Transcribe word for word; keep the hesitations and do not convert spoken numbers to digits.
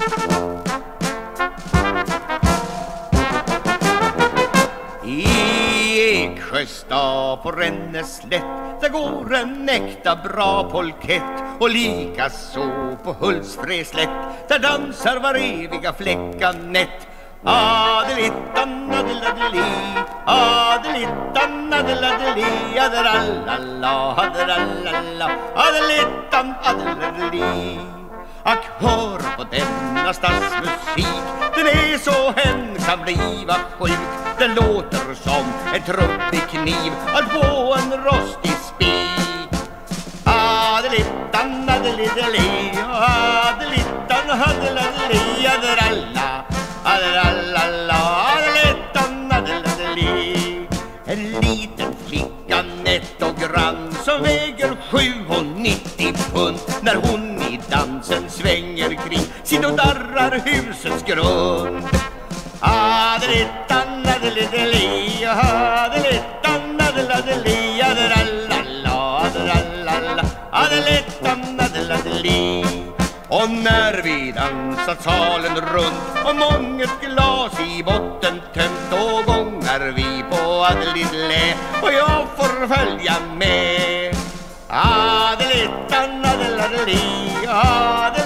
I Eksjöstad på Ränneslätt, där går en äkta bra polkett. Och lika så på Hultsfredslätt, där dansar var eviga fläckanett. Adelittan, adeladeli, adelittan, adeladeli, aderallala, aderallala, adelittan, adeladeli. Ack, hör på denna stadsmusik, den är så hen kan bliva sjuk. Den låter som en trubbig kniv, allt på en rostig spik. Adelittan, adelideli, adelittan, adeladeli, aderalla, aderallala, adelittan, adeladeli. En liten flicka nätt och grann som väger sju och nittio pund. När hon i dansen svänger kring sin och darrar husets grund. Adelittan, adelideli, adelittan, adeladeli, aderallala, aderallala, adelittan, adeladeli. Och när vi dansat salen runt och månget glas i botten tömt, då gångar vi på adelidlä och jag får följa med. Adelittan, adeladeli, adelittan,